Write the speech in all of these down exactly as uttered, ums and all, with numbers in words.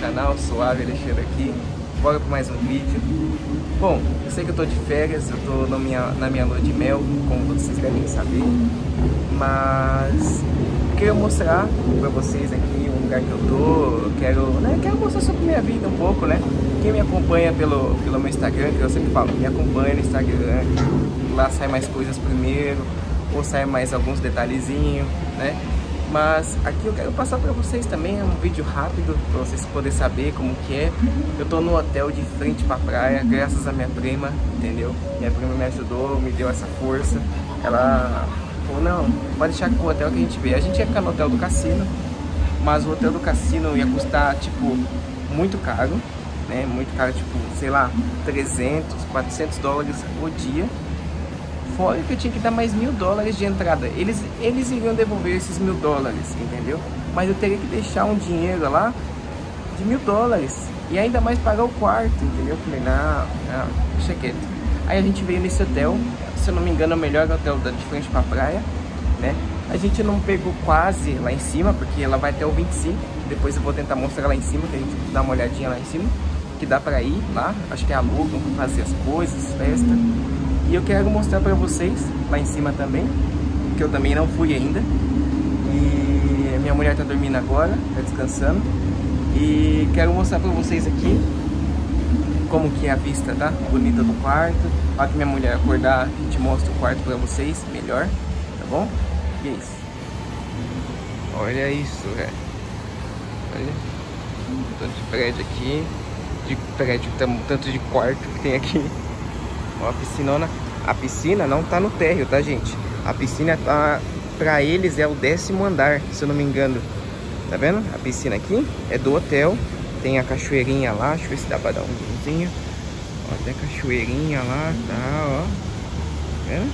canal, Suave Alexandre aqui. Bora para mais um vídeo. Bom, eu sei que eu tô de férias, eu tô na minha, na minha lua de mel, como vocês devem saber. Mas eu queria mostrar para vocês aqui um lugar que eu tô. Eu quero, né, quero mostrar sobre minha vida um pouco, né? Quem me acompanha pelo, pelo meu Instagram, que eu sempre falo, me acompanha no Instagram. Lá sai mais coisas primeiro, ou sai mais alguns detalhezinhos, né? Mas aqui eu quero passar para vocês também, é um vídeo rápido, para vocês poderem saber como que é. Eu tô no hotel de frente pra praia, graças à minha prima, entendeu? Minha prima me ajudou, me deu essa força. Ela falou, não, pode deixar com o hotel que a gente vê. A gente ia ficar no hotel do cassino, mas o hotel do cassino ia custar, tipo, muito caro, né? Muito caro, tipo, sei lá, trezentos, quatrocentos dólares por dia. Fora que eu tinha que dar mais mil dólares de entrada. Eles, eles iriam devolver esses mil dólares, entendeu? Mas eu teria que deixar um dinheiro lá de mil dólares. E ainda mais pagar o quarto, entendeu? Eu falei, não, não, deixa quieto. Aí a gente veio nesse hotel, se eu não me engano é o melhor hotel de frente pra praia, né? A gente não pegou quase lá em cima, porque ela vai até o vinte e cinco. Depois eu vou tentar mostrar lá em cima, que a gente dá uma olhadinha lá em cima. Que dá pra ir lá, acho que é alugam pra fazer as coisas, festa. E eu quero mostrar pra vocês lá em cima também, que eu também não fui ainda. E minha mulher tá dormindo agora, tá descansando. E quero mostrar pra vocês aqui como que é a vista, tá? Bonita do quarto. Para que minha mulher acordar, a gente mostra o quarto pra vocês melhor, tá bom? E é isso. Olha isso, velho. Olha. Tanto de prédio aqui. De prédio, tanto de quarto que tem aqui. Ó, a piscinona. A piscina não tá no térreo, tá, gente? A piscina tá, pra eles é o décimo andar, se eu não me engano. Tá vendo? A piscina aqui é do hotel. Tem a cachoeirinha lá, deixa eu ver se dá pra dar um zoomzinho. Ó, tem a cachoeirinha lá, tá, ó. Tá vendo?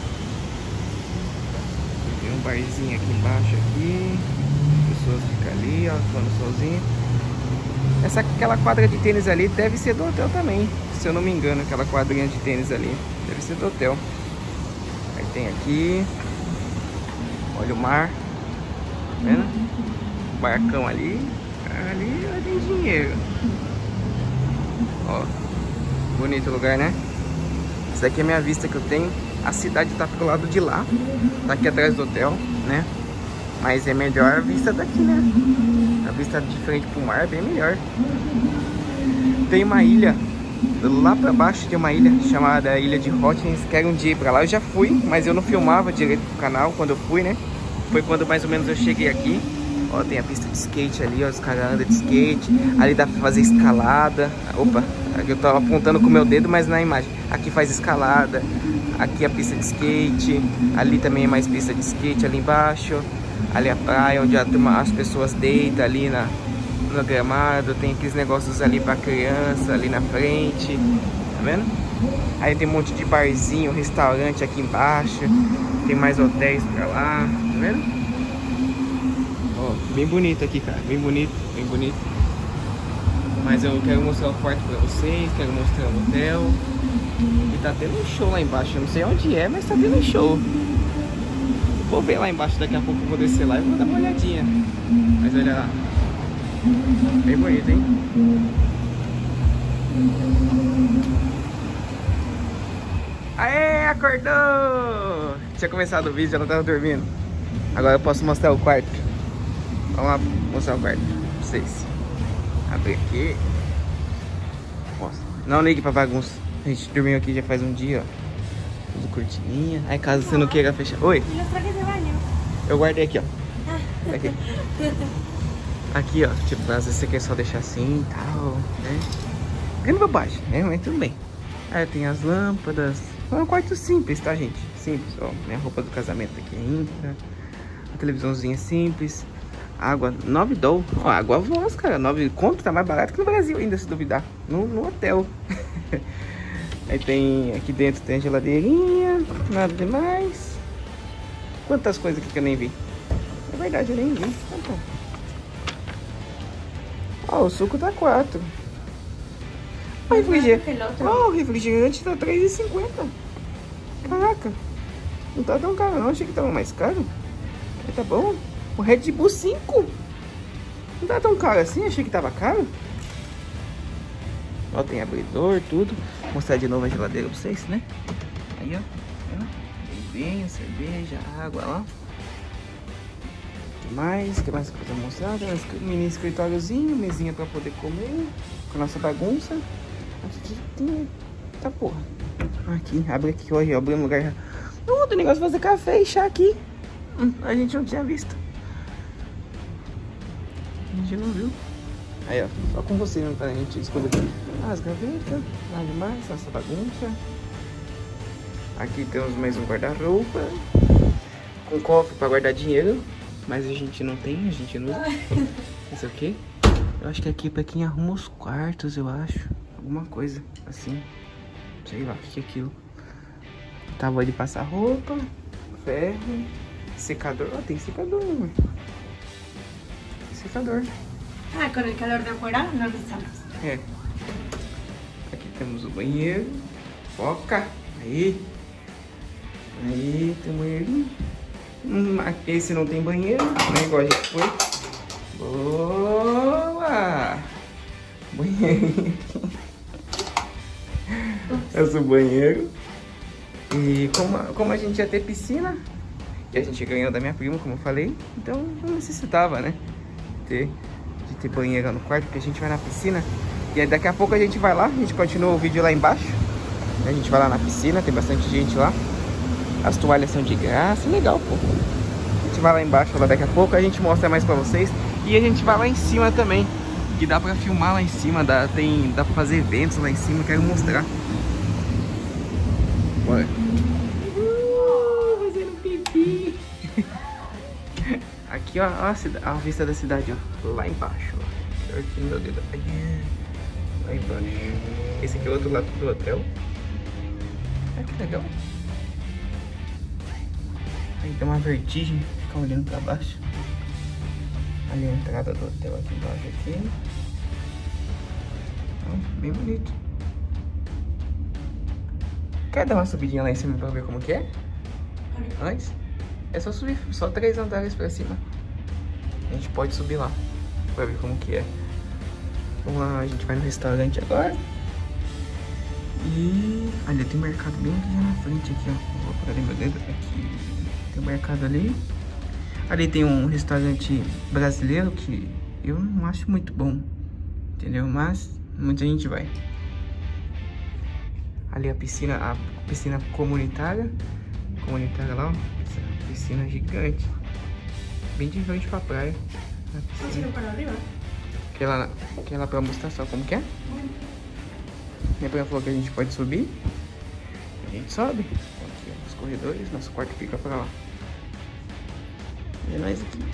Tem um barzinho aqui embaixo aqui. As pessoas ficam ali, ó, tomando solzinho. Essa, aquela quadra de tênis ali deve ser do hotel também, se eu não me engano, aquela quadrinha de tênis ali deve ser do hotel. Aí tem aqui, olha o mar, tá vendo? Barcão ali, ali tem dinheiro. Ó, bonito lugar, né? Essa daqui é a minha vista que eu tenho. A cidade tá pro lado de lá, tá aqui atrás do hotel, né? Mas é melhor a vista daqui, né? A vista de frente pro mar é bem melhor. Tem uma ilha, lá pra baixo tem uma ilha chamada Ilha de Hawkins. Quero um dia ir pra lá, eu já fui, mas eu não filmava direito pro canal quando eu fui, né? Foi quando mais ou menos eu cheguei aqui. Ó, tem a pista de skate ali, ó, os caras andam de skate. Ali dá pra fazer escalada. Opa, aqui eu tava apontando com o meu dedo, mas na imagem. Aqui faz escalada, aqui a pista de skate. Ali também é mais pista de skate, ali embaixo. Ali a praia, onde as pessoas deitam ali na, no gramado. Tem aqueles negócios ali pra criança, ali na frente. Tá vendo? Aí tem um monte de barzinho, restaurante aqui embaixo. Tem mais hotéis pra lá, tá vendo? Ó, bem bonito aqui, cara. Bem bonito, bem bonito. Mas eu quero mostrar o quarto pra vocês, quero mostrar o hotel. E tá tendo um show lá embaixo, eu não sei onde é, mas tá tendo um show. Vou ver lá embaixo, daqui a pouco eu vou descer lá e vou dar uma olhadinha. Mas olha lá. Bem bonito, hein? Aê, acordou! Tinha começado o vídeo, ela tava dormindo. Agora eu posso mostrar o quarto. Vamos lá mostrar o quarto pra vocês. Abrir aqui. Nossa. Não ligue pra bagunça. A gente dormiu aqui já faz um dia, ó. Tudo cortininha. Aí caso você não queira fechar. Oi. Eu guardei aqui, ó. Aqui. Aqui, ó. Tipo, às vezes você quer só deixar assim e tal, né? Grande bobagem, né? Mas tudo bem. Aí tem as lâmpadas. É um quarto simples, tá, gente? Simples, ó. Minha roupa do casamento aqui ainda. A televisãozinha simples. Água, nove dólares. Ó, água voz, cara. nove conto, tá mais barato que no Brasil ainda, se duvidar. No, no hotel. Aí tem, aqui dentro tem a geladeirinha, nada demais. Quantas coisas aqui que eu nem vi. É verdade, eu nem vi. Tá bom. Ó, o suco tá quatro. Ó, o refrigerante. Ó, o refrigerante tá três e cinquenta. Caraca. Não tá tão caro não, achei que tava mais caro. Mas tá bom. O Red Bull cinco. Não tá tão caro assim, achei que tava caro. Ó, tem abridor, tudo. Vou mostrar de novo a geladeira pra vocês, né? Aí, ó. Vinho, cerveja, água, ó. O que mais? O que mais que eu vou mostrar? Tem um mini escritóriozinho, mesinha pra poder comer. Com a nossa bagunça. Aqui tem... Tá porra. Aqui, abre aqui, olha, abre um lugar. Oh, tem negócio de fazer café e chá aqui. Hum, a gente não tinha visto. A gente não viu. Aí, ó, só com você, né? Pra gente escolher as gavetas, nada demais, nossa bagunça. Aqui temos mais um guarda-roupa. Com cofre pra guardar dinheiro. Mas a gente não tem, a gente não usa. Isso aqui. Eu acho que aqui é pra quem arruma os quartos, eu acho. Alguma coisa assim. Sei lá o que é aquilo. Tábua de passar roupa. Ferro. Secador. Ó, oh, tem secador, amor. Tem secador. Ah, com o calor de afuera não usamos. É. Aqui temos o banheiro. Foca. Aí. Aí tem um banheiro. Hum, esse não tem banheiro, né? Igual a gente foi. Boa! Banheiro. Esse é o banheiro. E como, como a gente ia ter piscina, e a gente ganhou da minha prima, como eu falei, então não necessitava, né? Ter, de ter banheiro no quarto, porque a gente vai na piscina. E aí daqui a pouco a gente vai lá, a gente continua o vídeo lá embaixo. A gente vai lá na piscina, tem bastante gente lá. As toalhas são de graça, legal, pô. A gente vai lá embaixo, lá daqui a pouco, a gente mostra mais pra vocês. E a gente vai lá em cima também, que dá pra filmar lá em cima, dá, tem, dá pra fazer eventos lá em cima, quero mostrar. Bora. Uh, fazendo pipi. Aqui, ó, ó a, cidade, a vista da cidade, ó, lá embaixo, ó. Aqui, meu Deus, lá embaixo. Esse aqui é o outro lado do hotel. Olha que legal. Aí tem uma vertigem, ficar olhando pra baixo. Ali a entrada do hotel aqui embaixo aqui. Então, bem bonito. Quer dar uma subidinha lá em cima pra ver como que é? Antes? É só subir, só três andares pra cima. A gente pode subir lá pra ver como que é. Vamos lá, a gente vai no restaurante agora. E ali tem um mercado bem aqui na frente aqui, ó. Vou por ali meu dedo aqui. Tem um mercado ali. Ali tem um restaurante brasileiro que eu não acho muito bom, entendeu? Mas muita gente vai. Ali a piscina, a piscina comunitária. Comunitária lá, ó. Essa piscina gigante. Bem de frente pra praia. Piscina para arriba. Aquela, aquela pra mostrar só como que é. Minha prima falou que a gente pode subir. A gente sobe. Aqui, ó, os corredores. Nosso quarto fica pra lá. E nós aqui.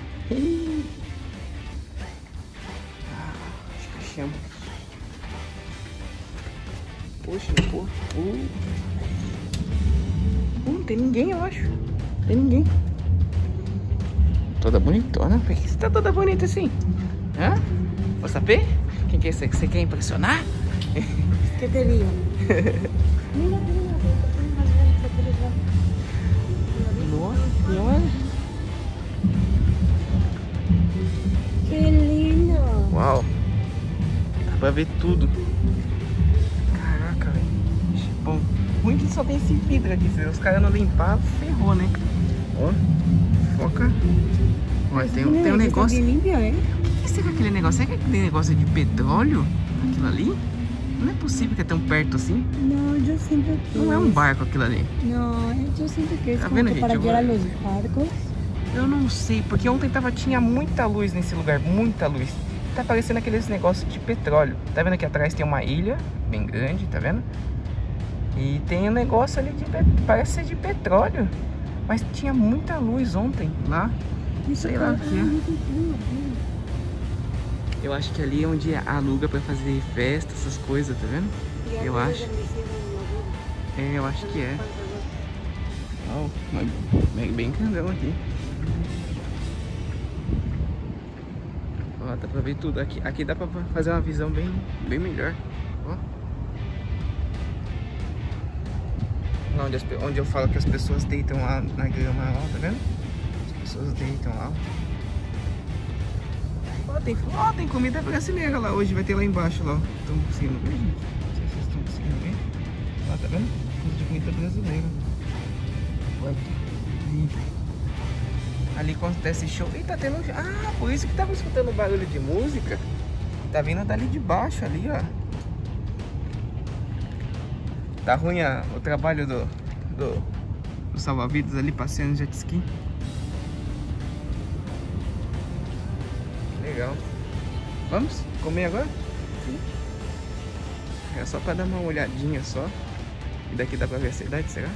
Ah, acho que chama. Poxa, pô. Uh. Uh, não tem ninguém, eu acho. Não tem ninguém. Toda bonitona. Por que você tá toda bonita assim? Hã? Vou saber? Quem que é você? Você quer impressionar? Que te digo? Mira, mira, Nossa senhora. que lindo. Uau. Dá pra ver tudo. Caraca, velho. Bom, ruim que só tem esse vidro aqui. Se os caras não limpar, ferrou, né? Ó, foca. Ó, tem, um, tem um negócio. Limpio, hein? O que será aquele negócio? Será que é aquele negócio de petróleo? Aquilo ali? Não é possível que é tão perto assim. Não, eu sinto que... Não é um barco aquilo ali. Não, eu sinto que é Tá como vendo, que gente? para Eu guiar vou- os barcos. Eu não sei, porque ontem tava, tinha muita luz nesse lugar, muita luz. Tá parecendo aqueles negócios de petróleo. Tá vendo aqui atrás tem uma ilha bem grande, tá vendo? E tem um negócio ali que parece ser de petróleo. Mas tinha muita luz ontem lá. Sei lá o que é. Eu acho que ali é onde aluga pra fazer festa, essas coisas, tá vendo? Eu acho. É, eu acho que é. Ó, bem, bem grandão aqui. Ó, dá pra ver tudo. Aqui, aqui dá pra fazer uma visão bem, bem melhor. Ó. Lá onde, as, onde eu falo que as pessoas deitam lá na grama, ó, tá vendo? As pessoas deitam lá. Ó, tem, ó, tem comida brasileira lá hoje, vai ter lá embaixo lá, ó. Estão conseguindo ver, gente? Não sei se vocês estão conseguindo ver. Ó, tá vendo? Coisa de comida brasileira. Olha ali. Ali acontece show. Ih, tá tendo... Ah, por isso que tava escutando barulho de música. Tá vindo dali de baixo ali, ó. Tá ruim a, o trabalho do, do, do salva-vidas ali, passeando jet ski. Legal. Vamos comer agora? Sim. É só pra dar uma olhadinha só. E daqui dá pra ver a cidade, será?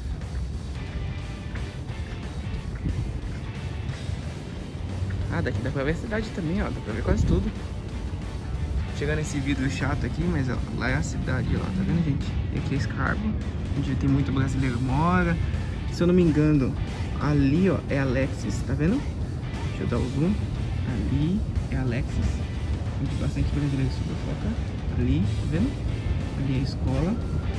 Ah, daqui dá pra ver a cidade também, ó. Dá pra ver quase tudo. Chegando esse vidro chato aqui, mas ó, lá é a cidade, ó. Tá vendo, gente? E aqui é Scarborough, onde tem muito brasileiro mora. Se eu não me engano, ali, ó, é Alexis, tá vendo? Deixa eu dar o zoom. Ali é Alexis, onde bastante brasileiro se foca. Ali, tá vendo? Ali é a escola.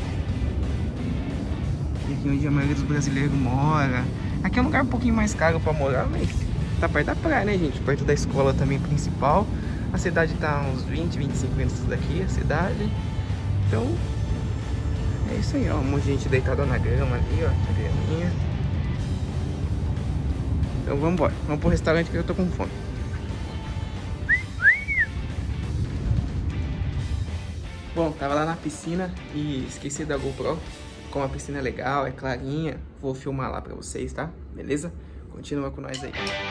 E aqui onde a maioria dos brasileiros mora. Aqui é um lugar um pouquinho mais caro pra morar, mas tá perto da praia, né, gente? Perto da escola também principal. A cidade tá uns vinte, vinte e cinco minutos daqui, a cidade. Então, é isso aí, ó. Um monte de gente deitada na grama ali, ó. A graminha. Então vamos embora. Vamos pro restaurante que eu tô com fome. Bom, tava lá na piscina e esqueci da GoPro. Como a piscina é legal, é clarinha, vou filmar lá pra vocês, tá? Beleza? Continua com nós aí.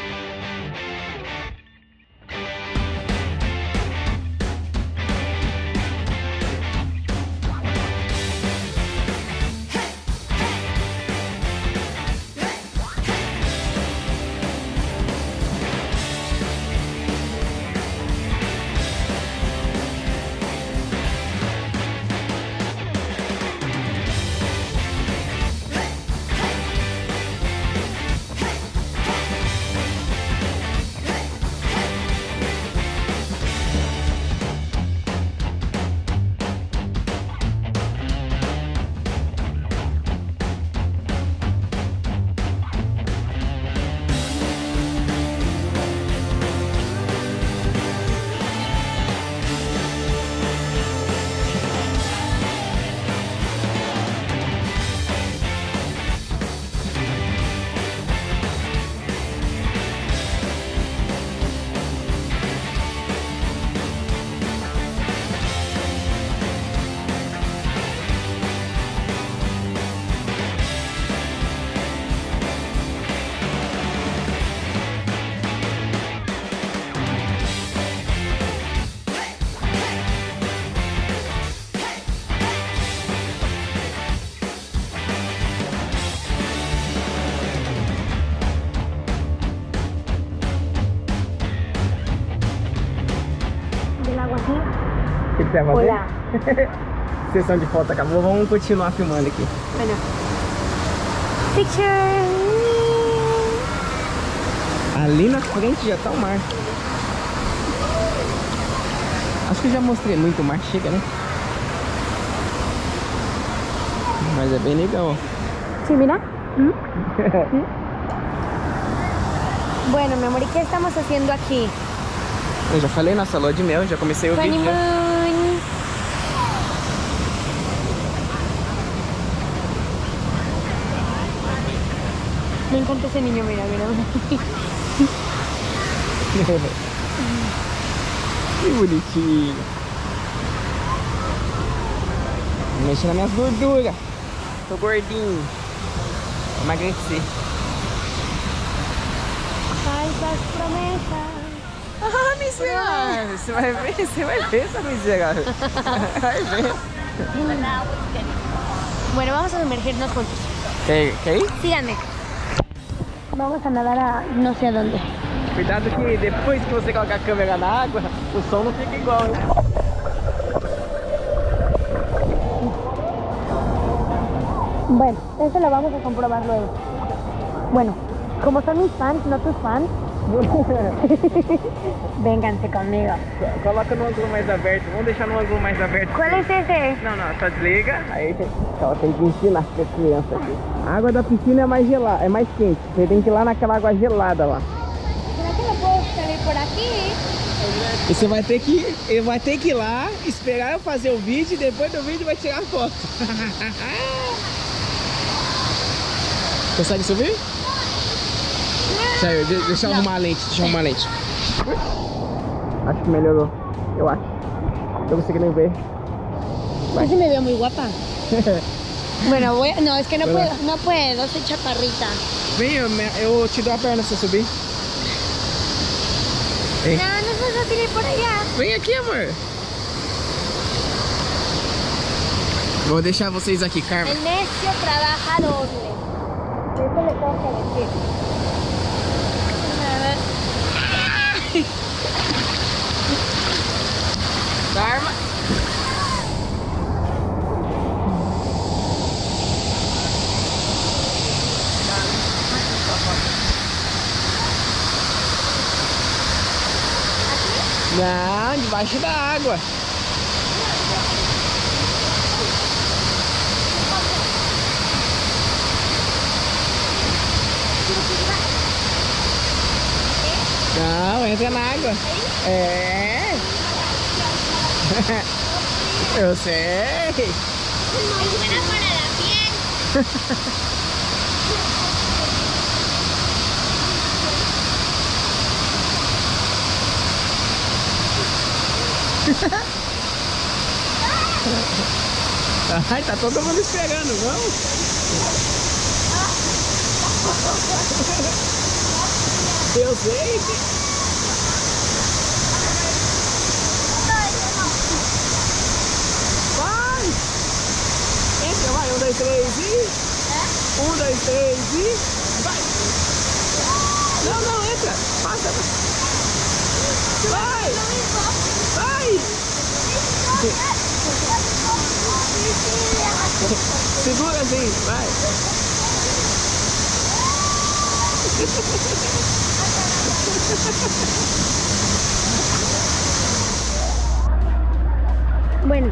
O que você vai fazer? Olá. Sessão de foto acabou, vamos continuar filmando aqui. Bueno. Picture. Ali na frente já tá o mar. Acho que eu já mostrei muito o mar, chega, né? Mas é bem legal, ó. Sí, mira. ¿Mm? ¿Mm? Bueno, mi amor, ¿y qué estamos haciendo aquí? Eu já falei, nossa lua de mel, já comecei o vídeo. Honeymoon. Me encanta ese niño, mira, mira. Que bonitinho. Mexe nas minhas gorduras. Tô gordinho. Vou emagrecer. Falsas promesas. Ah, miserável. Você vai ver, você vai ver essa miserável. Vai ver. Bueno, vamos a sumergirnos juntos. Quer, quer ir? Síganme. Vamos a nadar a no sé a dónde. Cuidado que depois que você colocar a câmera na água, o som não fica igual, hein? Bueno, eso lo vamos a comprobar luego. Bueno, como son mis fans, no tus fans, vénganse conmigo. Coloca no ângulo mais aberto, vamos deixar no ângulo mais aberto. ¿Cuál es ese? Não, não, só desliga. Aí só tem que ensinar para as crianças aqui. A água da piscina é mais gelada, é mais quente. Você tem que ir lá naquela água gelada lá. ¿Será que no puedo salir por aquí? E você vai ter que, ele vai ter que ir lá, esperar eu fazer o vídeo e depois do vídeo vai tirar a foto. Consegue subir? Sério, deixa eu arrumar a lente, deixa eu arrumar a lente. Acho que melhorou, eu acho. Tô conseguindo ver. Vai. ¿Sí me veo muy guapa? Bueno, voy a... No, es que no puedo, no puedo, soy chaparrita. Vem, eu, eu te dou a perna se você subir. Vem. No, no, no, tiene ir por allá. Vem aqui, amor. Vou deixar vocês aqui, Carmen. El necio trabaja doble. Eso le tengo que decir. Karma. Não, debaixo da água. Não, entra na água. É. Eu sei. Muy buena para la piel. Ai, tá todo mundo esperando, vamos? Eu sei. Vai! Entra, vai, um, dois, três e... Um, dois, três e... Vai! Não, não, entra! Passa! Vai! Vai! Segura assim, vai! Bueno,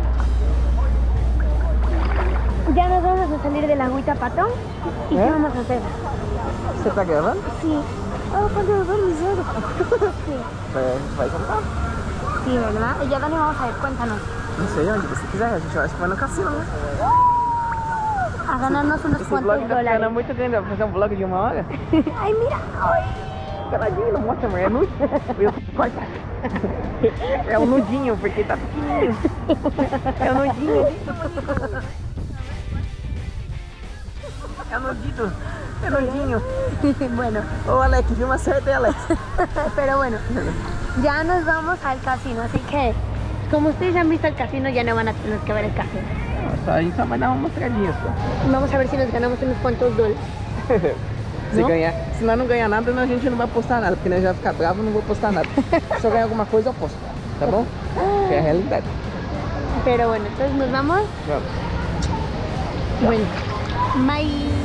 ya nos vamos a salir de la agüita, Patón. ¿Y ¿Eh? qué vamos a hacer? Você tá gravando? Sí. Oh, cuando nos vamos Sí. Vai contar? Sí, ¿verdad? ¿Y ya dónde vamos a ir? Cuéntanos. Não sei, onde você quiser, a gente vai vai no cassino, né? A ganarnos unos Esse cuantos vlog tá dólares. ficando muito grande, vai fazer um vlog de uma hora? Ay, mira. Ay. Caladinho, não mostra, amor, é nude. Corta. É um nudinho, porque tá pequenininho. É um nudinho. É um nudito. É nudinho. Bueno, Ô, Alex, viu uma certa, Alex? pero bueno, ya nos vamos al casino, así que como ustedes ya han visto el casino, ya no van a tener que ver el casino. Só, a gente só vai dar uma mostradinha só. Vamos a ver si nos ganamos unos cuantos dólares. Se, Não? ganhar, se nós não ganhar nada, a gente não vai postar nada, porque nós já ficar bravo, não vou postar nada. Se eu ganhar alguma coisa, eu posto, tá bom? Que é a realidade. Pero bueno, entonces nos vamos. Vamos. Bueno, bye.